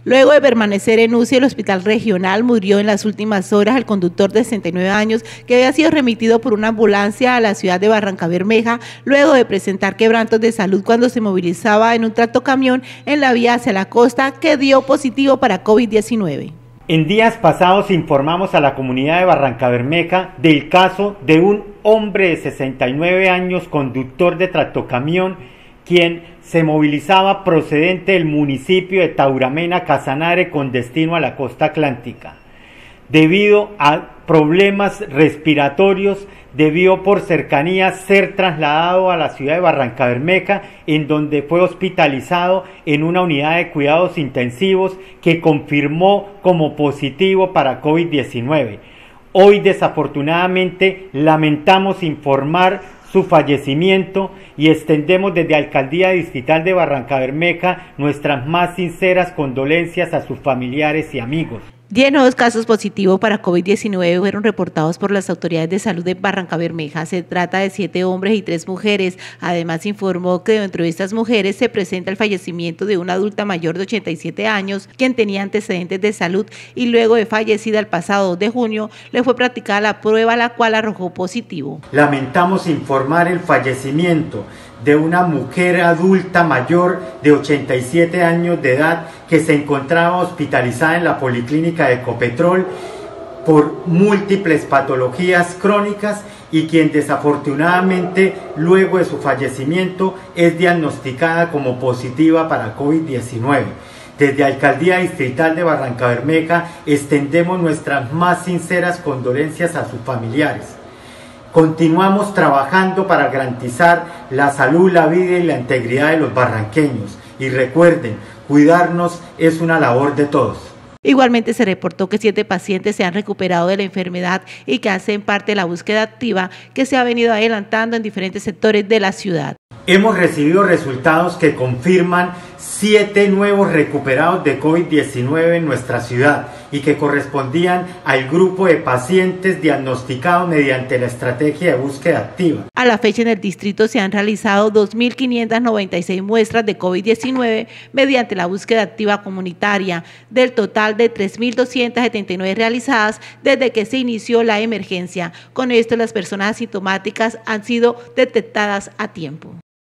Luego de permanecer en UCI, el Hospital Regional murió en las últimas horas el conductor de 69 años que había sido remitido por una ambulancia a la ciudad de Barrancabermeja luego de presentar quebrantos de salud cuando se movilizaba en un tractocamión en la vía hacia la costa que dio positivo para COVID-19. En días pasados informamos a la comunidad de Barrancabermeja del caso de un hombre de 69 años, conductor de tractocamión, quien se movilizaba procedente del municipio de Tauramena, Casanare, con destino a la costa atlántica. Debido a problemas respiratorios, debió por cercanía ser trasladado a la ciudad de Barrancabermeja, en donde fue hospitalizado en una unidad de cuidados intensivos que confirmó como positivo para COVID-19. Hoy, desafortunadamente, lamentamos informar su fallecimiento y extendemos desde Alcaldía Distrital de Barrancabermeja nuestras más sinceras condolencias a sus familiares y amigos. 10 nuevos casos positivos para COVID-19 fueron reportados por las autoridades de salud de Barrancabermeja. Se trata de 7 hombres y 3 mujeres. Además, informó que dentro de estas mujeres se presenta el fallecimiento de una adulta mayor de 87 años, quien tenía antecedentes de salud y luego de fallecida el pasado 2 de junio, le fue practicada la prueba, la cual arrojó positivo. Lamentamos informar el fallecimiento de una mujer adulta mayor de 87 años de edad que se encontraba hospitalizada en la Policlínica de Ecopetrol por múltiples patologías crónicas y quien desafortunadamente luego de su fallecimiento es diagnosticada como positiva para COVID-19. Desde Alcaldía Distrital de Barrancabermeja extendemos nuestras más sinceras condolencias a sus familiares. Continuamos trabajando para garantizar la salud, la vida y la integridad de los barranqueños. Y recuerden, cuidarnos es una labor de todos. Igualmente se reportó que 7 pacientes se han recuperado de la enfermedad y que hacen parte de la búsqueda activa que se ha venido adelantando en diferentes sectores de la ciudad. Hemos recibido resultados que confirman 7 nuevos recuperados de COVID-19 en nuestra ciudad y que correspondían al grupo de pacientes diagnosticados mediante la estrategia de búsqueda activa. A la fecha en el distrito se han realizado 2.596 muestras de COVID-19 mediante la búsqueda activa comunitaria, del total de 3.279 realizadas desde que se inició la emergencia. Con esto, las personas asintomáticas han sido detectadas a tiempo.